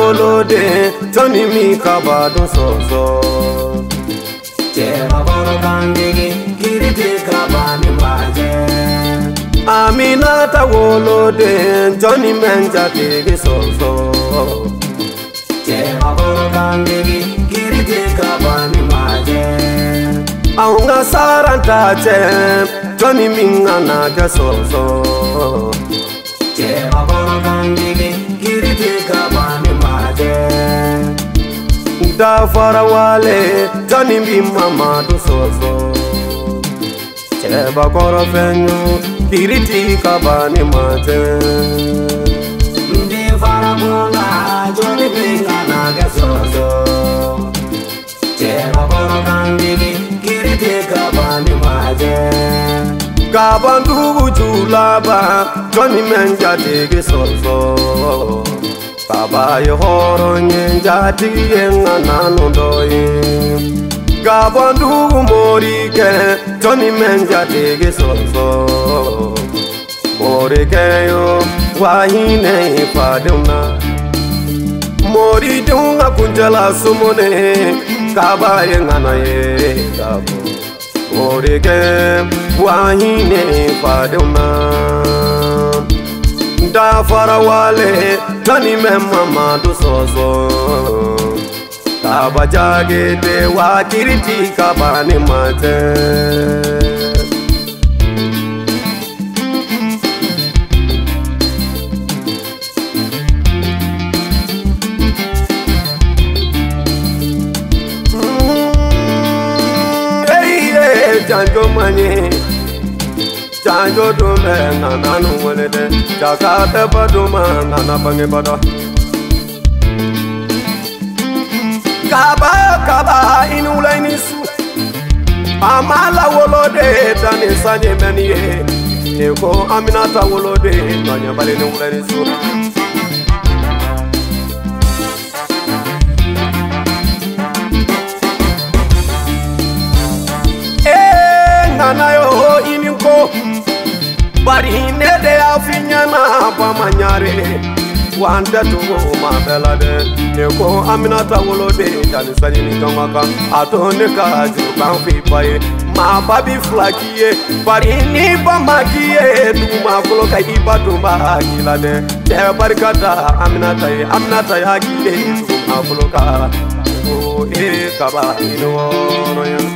wolo de Johnny mi kaba do so Cheba koro kandigi kiriti kaba ni maje Aminata wolo de Johnny menja tigi so Cheba koro kandigi kiriti kaba ni maje Aunga saranta che Johnny minga na ke so Cheba koro kandigi kiriti kaba ni maje Da fara wale Johnny bi mama do so Cheba koro fenyu kiriti kaba ni maje Ndi fara bunga Johnny binga na ke so Cheba koro kandigi kiriti kaba ni maje Kaba ndugu julaba Johnny menja tigi so Kaba yehoro nyenja tigi yenga nanondoyi Kaba ndugu morike Johnny menja tigi so Morike yo wahine ipaduna Mori dunga kunjala sumone Kaba yenga na ye kabo Morike wahine ipaduna Da fara wale Johnny mama do so Kaba Diakité wa kiriti kaba ni mate Janjo mani Janjo dume nana nuwelede Jakate baduma nana bange bada Kaba inula inisu Amala wolode tani sanye meniye Eko aminata wolode Tanya bali inula inisu Nana yo ininko Bari nede afinyana pamanyare Wanda tugo mabelade Neko aminata wolode Tanisani nikamaka Atone kaji kanfipaye Ma babi flakiye Bari nipa makiye Duma kuloka iba tumba akilade Te barikata aminata ya kiye Duma kuloka Kaba inono ya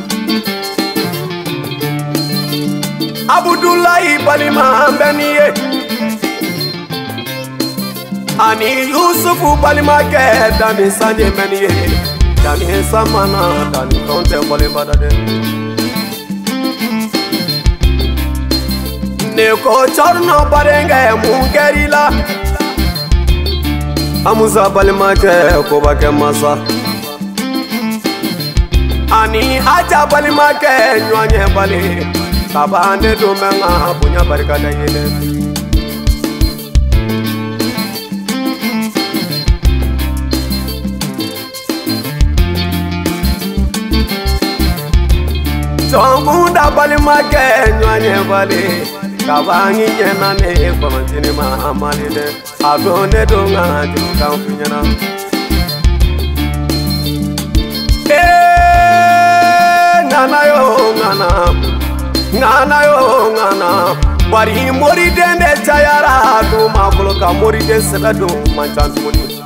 Abdullahi balima mbeniye Ani Yusufu balima ke Dani sanye mbeniye Dani samana Dani konte balima dade Neko chorno barenge mungerila Amuza balima ke koba ke masa Ani aja balima ke nyanye bali Kaba ande domenga punya barikada yele Tongunda bali make nyanye bali Kaba nginye nane pamantini ma amalide Adone donga juka mfinyana Nana yo Ngana yo ngana Bari mori dende chayara Duma kuloka mori den sebado manchantumuni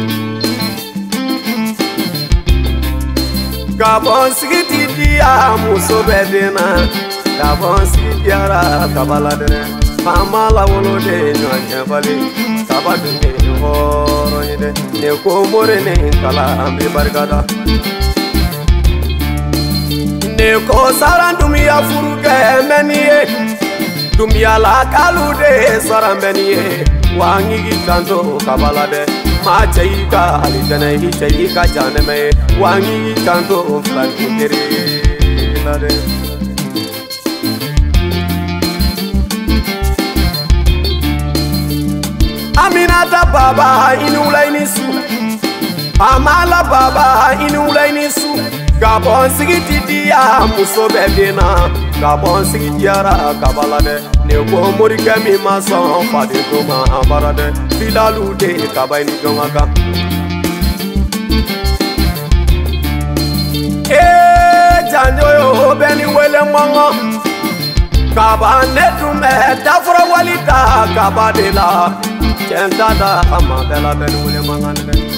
Gabon sigiti dia muso bedena Gabon sigiti yara kabala dene Mamala wolode nyanye bali Kabadune horo yede Neko more ne kala ambi bargada Neko saran dumia furuke meniye Dumia la kalude saran meniye Wangi kanto kabalade Ma chaika alitene hi chaika janeme Wangi kanto flankere lade Aminata baba inula inisu Amala baba inula inisu Gabon sigiti ya muso bebina Gabon sigiti yara kabalade ne ko morika mi mason fade to ma barade filalu de kabay ni jongaka janjo yo beni wele mongo Kaba netume tafra walita Kaba de la chentada ama bela beni wele mangane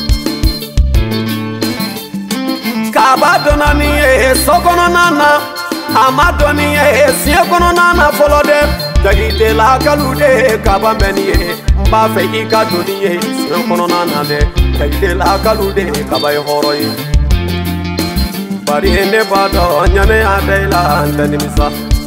Kaba donani sokono nana amadoni siekono nana folode Diakité la kalude Kaba meni mba fe ikadoni siekono nana de Diakité la kalude Kaba horoyi Bari ne bado nyane adela andani misa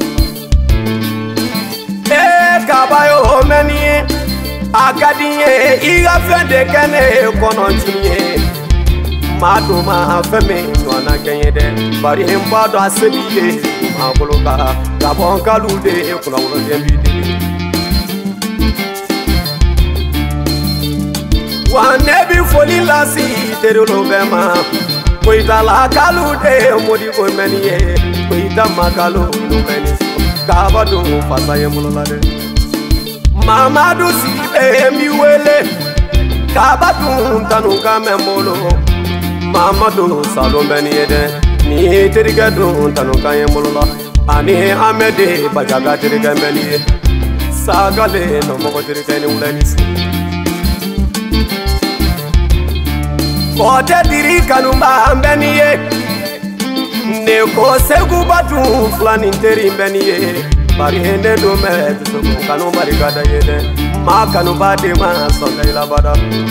Kaba yo meni akadiye iga fende kene kono chiniye Maduma feme nwana kenyede bari mbado asebiye maboloka Gabon kalude kuna ulo dembide Wanebi foli lasi terolo bema Koita la kalude modi ko meniye Koita makalo no meniso Kaba do fasaye mulolade Mamadu sibe miwele Kaba do tanuka memolo Mamadu salon beniyede ni teriga do tanuka yemulola Ani amede bajaga teriga beniye Sagale no moko teriga ni ulenisi Kote diri kanumba ambeniye Ne ko segu batu flani teri mbeniye Bari hende do me tusuku kanumba rigada yede Ma kanumba de ma sonda ila bada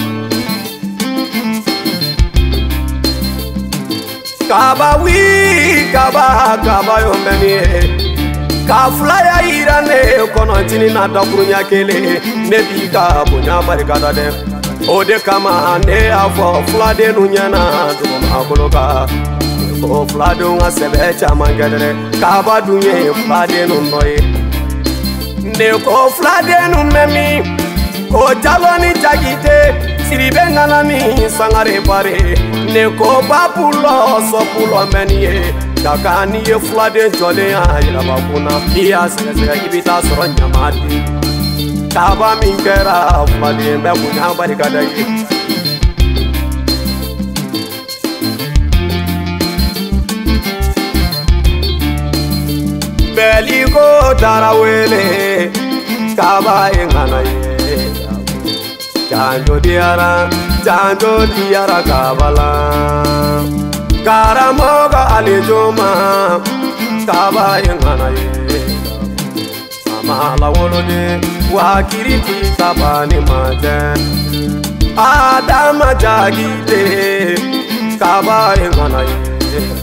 Kaba wi Kaba yo mbeniye Ka flaya irane kono chini na dokurunya kele Ne bika bunya barigada de Ode kama ne afo flade nunyana dum aboloka o flade nga sebe chama gadere Kaba dunye flade nu noye ne ko flade nu memi ko jaloni Diakité siribe ngalani sangare pare ne ko bapulo so pulo meniye dakani ye flade jole ya bakuna iya sese kibita soro nyamati Kaba minkera flade mbe kunya barikada yi Beliko tarawele Kaba engana ye Janjo diara kabala Karamoga alijoma Kaba engana ye Amala wolode wakiriti Kaba ni maje Adama Diakité Kaba engana ye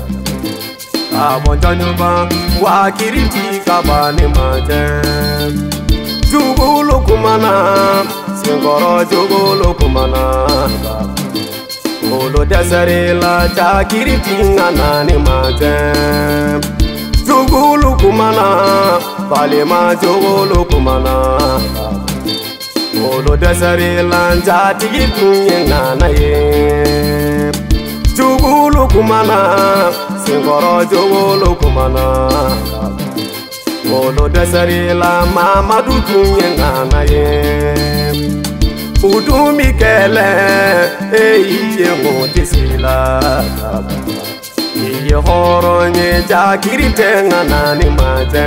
Abonjanyoba wakiriti Kaba ni maje Jugulu kumana Singoro jugulu kumana Olo desere la Diakité ngana ni maje Jugulu kumana Balema jugulu kumana Olo desere la Diakité ngana ye Jugulu kumana Singoro jugulu kumana Olo desari la Mamadu ngana ye Udumi kele iye motisila Iye horonye Diakité ngana ni maje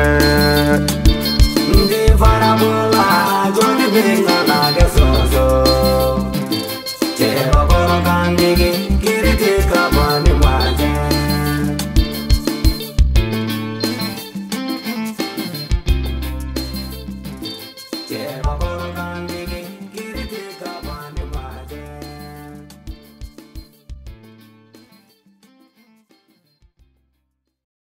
Ndi farabola jodi benga na gesoso Chero koro kandigi